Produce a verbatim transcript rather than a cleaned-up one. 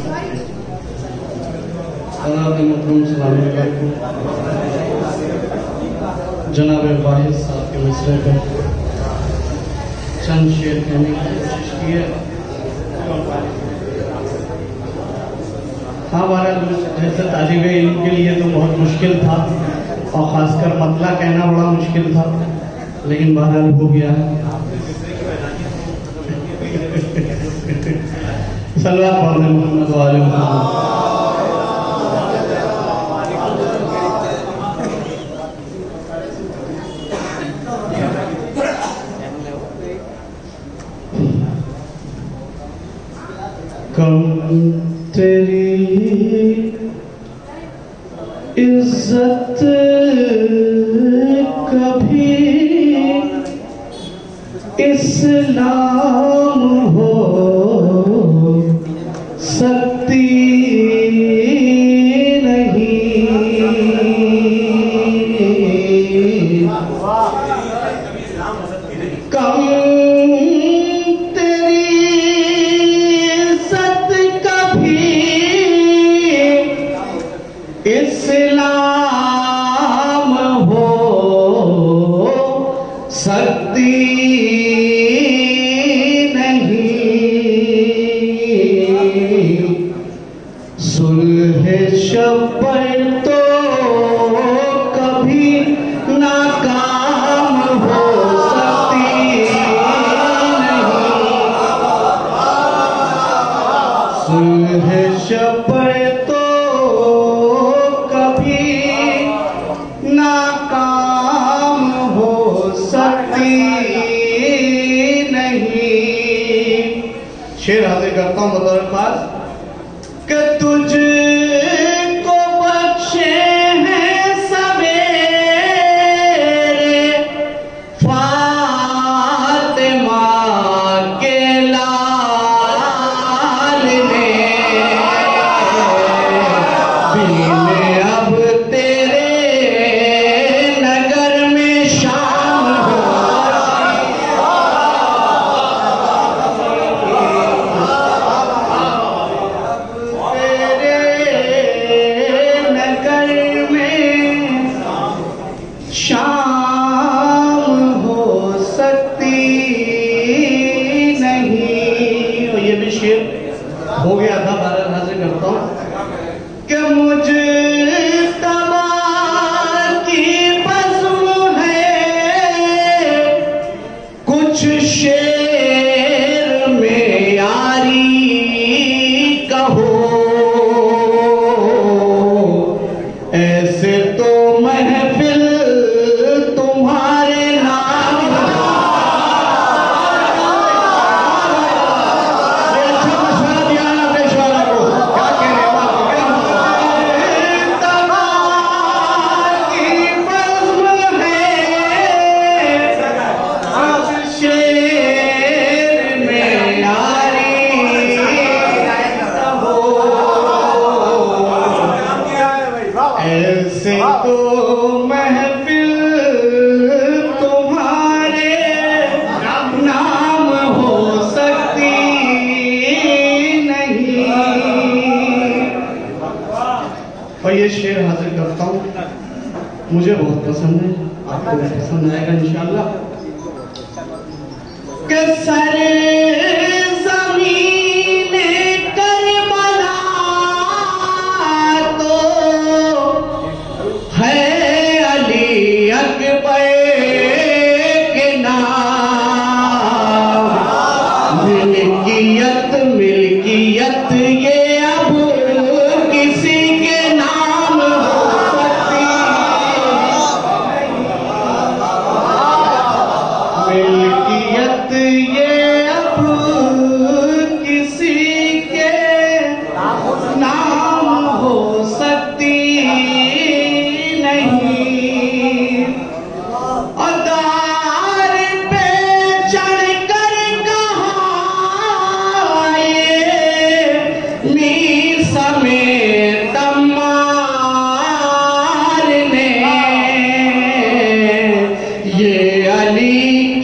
जनाब वाहिद साहब के मसले पे चंद शेर कहने की कोशिश की है। हाँ, बहरहाल ऐसे तालिब इल्म के लिए तो बहुत मुश्किल था और ख़ासकर मतला कहना बड़ा मुश्किल था, लेकिन बहरहाल हो गया है। सल्लल्लाहु अलैहि मोहम्मद व आले मोहम्मद। कम तेरी इज्जत कभी इस्लाम हो सकती नहीं। कम इस्लाम हो सकती नहीं। सुलह शब्बर तो कभी नाकाम हो सकती नहीं। सुलह शब्बर तो नाकाम हो सकती नहीं। शेर हाजिर करता हूँ बतौर खास कि तुझको बख्शे हैं सवेरे फातिमा के लाल ने। अब शाम हो सकती नहीं। और ये भी शेर हो गया था, भारत हाजिर करता हूँ कि मुझे तबा की बज़्म है कुछ शेर में यारी कहो। ऐसे तो महफिल तुम्हारे नाम मशवरा दिया ना पेशवाला को, क्या कह रहे की बज़्म है शेर में यारी ऐसे तो महफिल तुम्हारे नाम हो सकती नहीं। और ये शेर हाजिर करता हूँ, मुझे बहुत पसंद है, आपको भी पसंद आएगा इंशाअल्लाह। कि सारे मिल्कियत मिल्कियत ये अब किसी के नाम हो सकती। मिल्कियत ये अब किसी के नाम हो सकती नहीं। ये अली